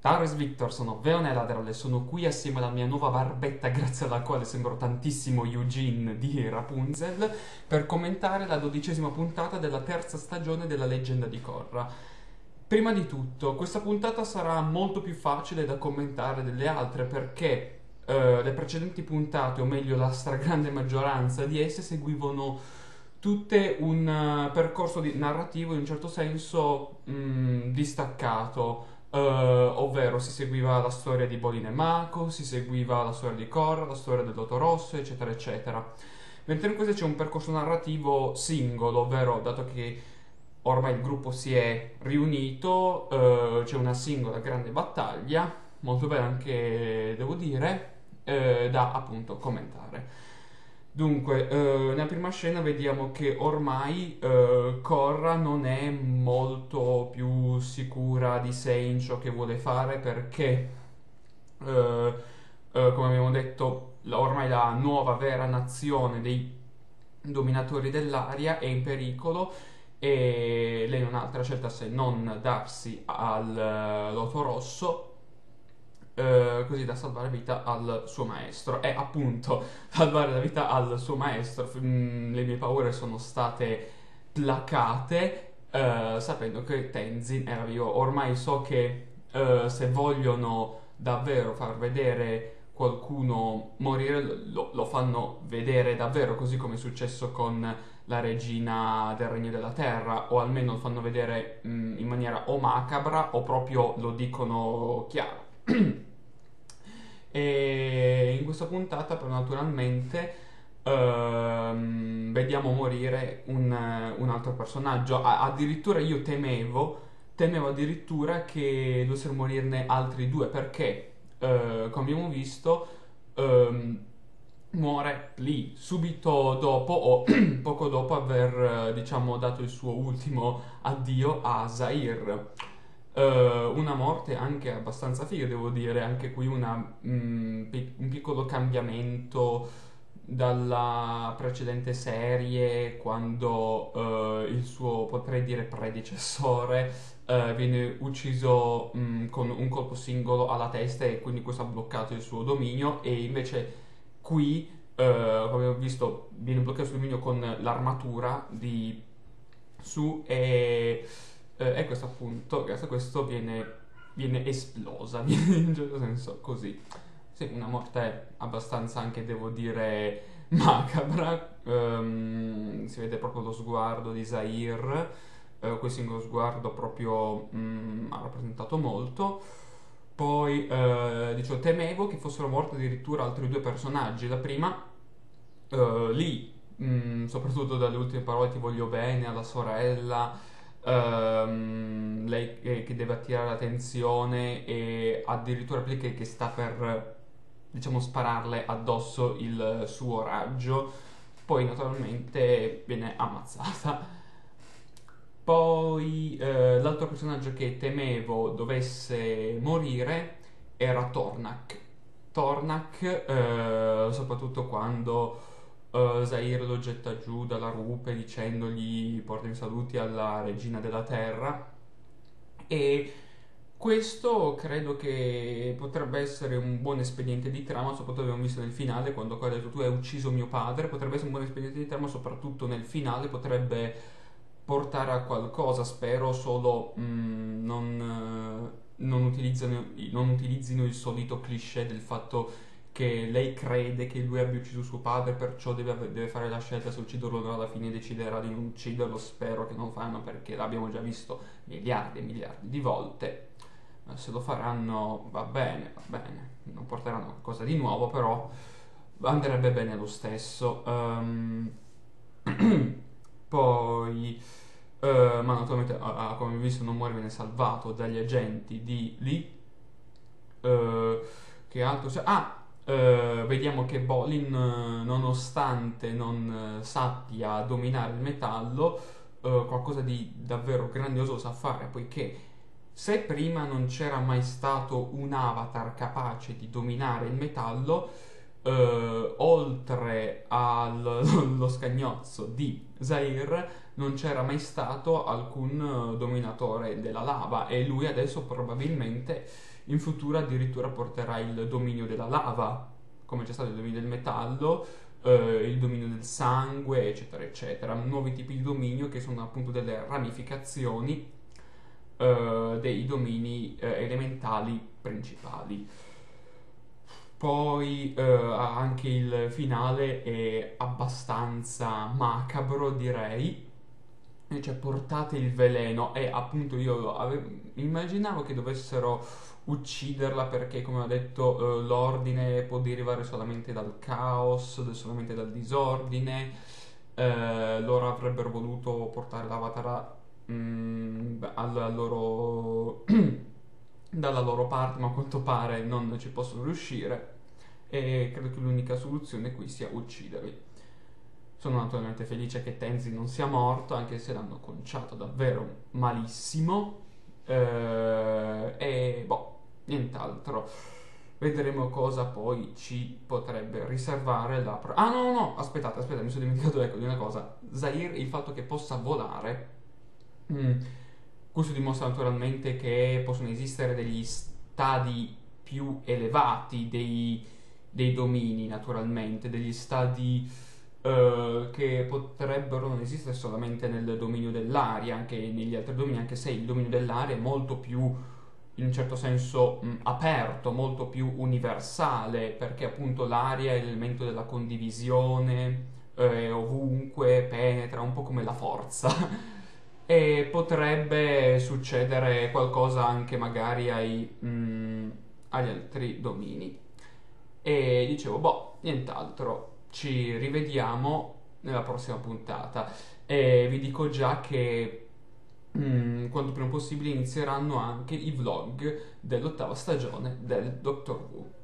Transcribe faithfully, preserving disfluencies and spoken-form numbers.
Taris Victor, sono Veoneladral e sono qui assieme alla mia nuova barbetta grazie alla quale sembro tantissimo Eugene di Rapunzel per commentare la dodicesima puntata della terza stagione della Leggenda di Korra. Prima di tutto, questa puntata sarà molto più facile da commentare delle altre perché eh, le precedenti puntate, o meglio la stragrande maggioranza di esse, seguivano tutte un eh, percorso di- narrativo in un certo senso mh, distaccato. Eh, ovvero si seguiva la storia di Bolin e Mako, si seguiva la storia di Korra, la storia del Loto Rosso, eccetera, eccetera. Mentre in questo c'è un percorso narrativo singolo, ovvero dato che ormai il gruppo si è riunito, eh, c'è una singola grande battaglia, molto bella anche, devo dire, eh, da appunto commentare. Dunque, eh, nella prima scena vediamo che ormai eh, Korra non è molto più sicura di sé in ciò che vuole fare perché, eh, eh, come abbiamo detto, la- ormai la nuova vera nazione dei dominatori dell'aria è in pericolo e lei non ha altra scelta se non darsi al eh, Loto Rosso, eh, così da salvare vita al suo maestro. E appunto, salvare la vita al suo maestro, mm, le mie paure sono state placate, eh, sapendo che Tenzin era vivo. Ormai so che eh, se vogliono davvero far vedere qualcuno morire, lo, lo fanno vedere davvero, così come è successo con la regina del Regno della Terra, o almeno lo fanno vedere mm, in maniera o macabra o proprio lo dicono chiaro. E in questa puntata, però, naturalmente ehm, vediamo morire un, un altro personaggio. A- addirittura io temevo, temevo addirittura che dovessero morirne altri due, perché, eh, come abbiamo visto, ehm, muore lì subito dopo o poco dopo aver, eh, diciamo, dato il suo ultimo addio a Zair. Eh, una morte anche abbastanza figa, devo dire, anche qui una, mm, pic- un piccolo cambiamento dalla precedente serie, quando eh, il suo, potrei dire, predecessore eh, viene ucciso mm, con un colpo singolo alla testa e quindi questo ha bloccato il suo dominio, e invece qui, eh, come ho visto, viene bloccato il suo dominio con l'armatura di Su e, eh, e questo appunto, grazie a questo viene, viene esplosa, viene in un certo senso così. Sì, una morte abbastanza anche, devo dire, macabra. Ehm, si vede proprio lo sguardo di Zair, eh, quel singolo sguardo proprio mm, ha rappresentato molto. Poi, eh, dicevo, temevo che fossero morti addirittura altri due personaggi. La prima, eh, lì, mm, soprattutto dalle ultime parole, ti voglio bene, alla sorella, ehm, lei che, che deve attirare l'attenzione e addirittura lì che, che sta per, diciamo, spararle addosso il suo raggio, poi naturalmente viene ammazzata. Poi eh, l'altro personaggio che temevo dovesse morire era Tornak. Tornak, eh, soprattutto quando eh, Zair lo getta giù dalla rupe dicendogli porta i saluti alla regina della terra. E questo credo che potrebbe essere un buon espediente di trama, soprattutto abbiamo visto nel finale, quando ha detto tu hai ucciso mio padre, potrebbe essere un buon espediente di trama, soprattutto nel finale potrebbe portare a qualcosa. Spero solo mm, non, eh, non utilizzano, non utilizzino il solito cliché del fatto che lei crede che lui abbia ucciso suo padre, perciò deve, ave- deve fare la scelta se ucciderlo o no, alla fine deciderà di non ucciderlo. Spero che non fanno, perché l'abbiamo già visto miliardi e miliardi di volte. Ma se lo faranno va bene, va bene, non porteranno qualcosa di nuovo, però andrebbe bene lo stesso. Ehm, Poi, eh, ma naturalmente, ah, ah, come visto, non muore, viene salvato dagli agenti di lì. Eh, che altro c'è? Ah, eh, vediamo che Bolin, eh, nonostante non eh, sappia dominare il metallo, eh, qualcosa di davvero grandioso sa fare, poiché se prima non c'era mai stato un avatar capace di dominare il metallo, eh, oltre allo scagnozzo di Zaire non c'era mai stato alcun eh, dominatore della lava, e lui adesso probabilmente in futuro addirittura porterà il dominio della lava, come c'è stato il dominio del metallo, eh, il dominio del sangue, eccetera, eccetera. Nuovi tipi di dominio che sono appunto delle ramificazioni eh, dei domini eh, elementali principali. Poi eh, anche il finale è abbastanza macabro, direi. Cioè, portate il veleno, e appunto io ave- immaginavo che dovessero ucciderla perché, come ho detto, eh, l'ordine può derivare solamente dal caos, d- solamente dal disordine. Eh, loro avrebbero voluto portare l'Avatar mm, beh, alla loro dalla loro parte, ma a quanto pare non ci possono riuscire, e credo che l'unica soluzione qui sia ucciderli. Sono naturalmente felice che Tenzin non sia morto, anche se l'hanno conciato davvero malissimo. Eh, e boh, nient'altro. Vedremo cosa poi ci potrebbe riservare la... pro- Ah, no, no, no, aspettate, aspettate, mi sono dimenticato, ecco, di una cosa. Zaire, il fatto che possa volare, mm, questo dimostra naturalmente che possono esistere degli stadi più elevati dei, dei domini, naturalmente, degli stadi eh, che potrebbero non esistere solamente nel dominio dell'aria, anche negli altri domini, anche se il dominio dell'aria è molto più, in un certo senso, mh, aperto, molto più universale, perché appunto l'aria è l'elemento della condivisione, eh, ovunque, penetra, un po' come la forza. E potrebbe succedere qualcosa anche magari ai, mh, agli altri domini. E dicevo, boh, nient'altro. Ci rivediamo nella prossima puntata. E vi dico già che mm, quanto prima possibile inizieranno anche i vlog dell'ottava stagione del Doctor Who.